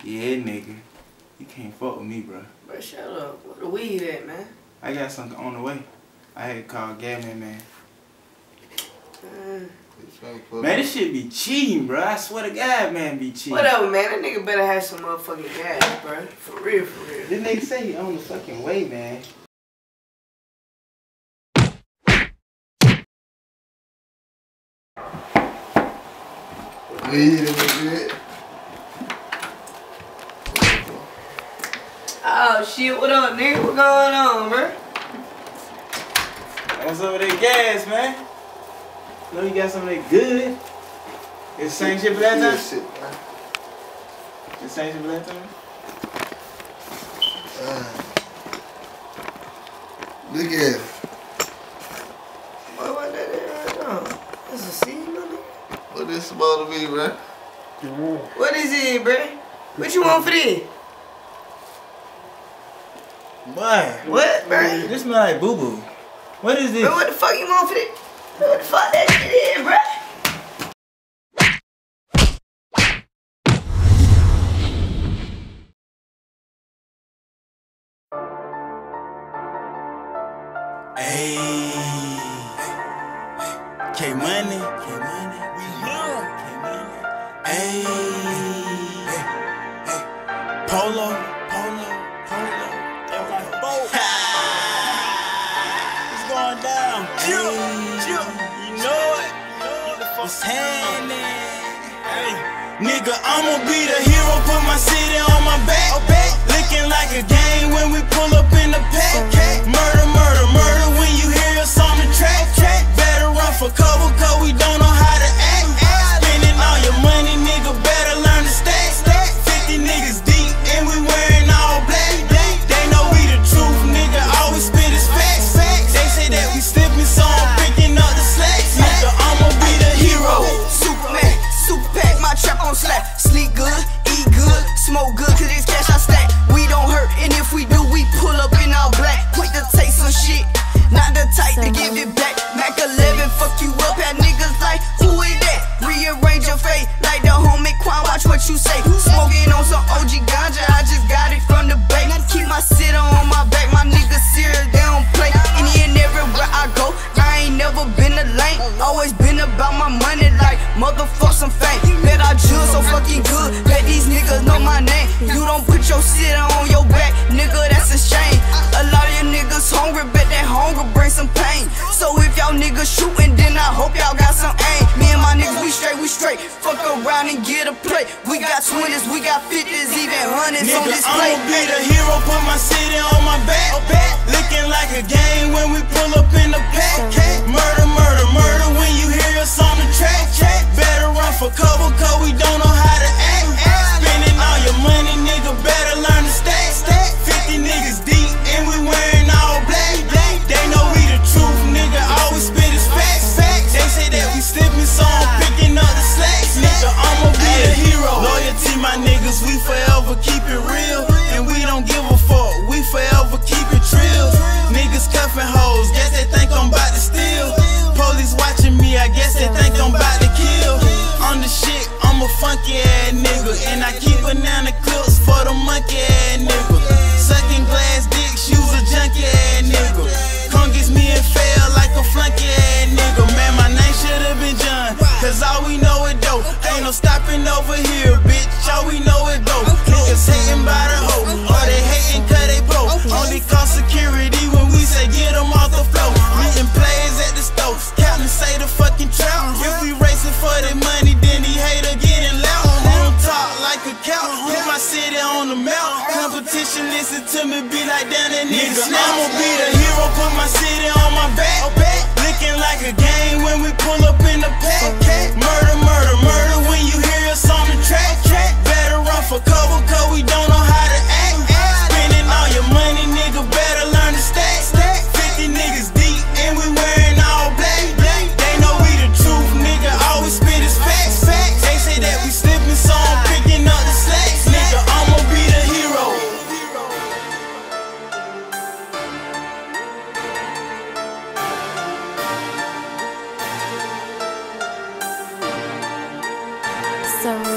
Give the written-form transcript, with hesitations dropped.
Yeah, nigga. You can't fuck with me, bro. Bro, shut up. Where the weed at, man? I got something on the way. I had to call Gavin, man. Man, this shit be cheating, bro. I swear to God, man, be cheating. Whatever, man. That nigga better have some motherfucking gas, bro. For real, for real. This nigga say he on the fucking way, man. Weed in the good. Oh shit, what up, nigga? What going on, bro? What's up with that gas, man? Know you got some of that good. It's the same shit for that time? Shit, man. It's the same shit for that time? Look at it. What that is right now? This a seed, nigga? What this supposed to be, man? What is it, bro? What you want for this? Boy. What, bro? This smell like boo-boo. What is this? Bro, what the fuck you want for this? What the fuck that shit is, bro? Hey, K-Money, hey, Polo, it's going down, you know it, it's happening, nigga, I'ma be the hero, put my city on my back, looking like a game when we pull up in the pack, murder, murder, murder when you hear us on the track, better run for cover, cause we don't know how to act, spending all your money, nigga, better learn to stack, 50 niggas deep, and we wearing all black, they know we the truth, nigga, always spit his facts, they say that we slipping, so I'm picking up the slacks, nigga, I'ma be the hero, Superman, super pack, my trap on slack, sleep good, eat good, smoke good, cause it's cash I stack, we don't hurt, and if we do, we pull up in all black, quick to take some shit, not the type to give it back, Mac 11, fuck you up, had niggas like, who is that? Rearrange your face, like the homie Quan, watch what you say, smoking on some OG ganja, I just got it from the bank, keep my sitter on my back, my niggas serious, they don't play, any and everywhere I go, I ain't never been a lane, always been about my money like, motherfuck some fame, bet I judge so fucking good, bet these niggas know my name, you don't put your sitter on your back, nigga, that's a shame, a lot of your niggas hungry, bet that hunger bring some pain, so if y'all niggas shooting, then I hope y'all got some aim, me and my niggas, we straight, fuck around and get a play, we got 20s, we got 50s, even 100s on display. I'ma be the hero, put my city on my back, looking like a game when we pull up in the pack, murder, murder, murder when you hear us on the track, better run for cover, cause we don't know how to act, spending all your money, nigga, better learn to stack, 50 niggas deep, and we wearing all black, they know we the truth, nigga, always spit his facts, they say that we slipping, so I'm picking up the slacks, nigga, I'ma be the hero, loyalty, my niggas, we forever keep it real, and we don't give a fuck, we forever keep it trill, niggas cuffing hoes, guess they think I'm about to steal, police watching me, I guess they think I'm about to kill, on the shit, I'm a funky ass nigga, and I keep banana clips for the monkey ass nigga, sucking glass dicks, use a junkie ass nigga, come get me and fail like a flunky ass nigga, man, my name should've been John, cause all we know is dope, ain't no stopping over here, bitch, all we know is dope, niggas hating by the hoe, or they hating cause they broke, only call security when we say get them off the floor, meeting players at the stove, captain say the fucking trout, if we racing for the money, then he hater getting loud, on top like a cow, put my city on the map, competition listen to me, be like damn that nigga, I'ma be the hero, put my city on my back, looking like a game when we pull up in the pack, murder, murder, murder when you hear us on the track, better run for cover, cause we don't know how to act, spending all your money, nigga, better learn to stack, 50 niggas deep, and we wearing all black, they know we the truth, nigga, always spit his facts, they say that we slipping, so I'm picking up the slacks, nigga, I'ma be the hero. So